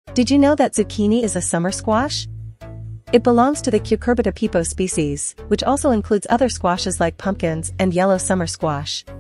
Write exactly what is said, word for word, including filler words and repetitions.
Did you know that zucchini is a summer squash? It belongs to the Cucurbita pepo species, which also includes other squashes like pumpkins and yellow summer squash.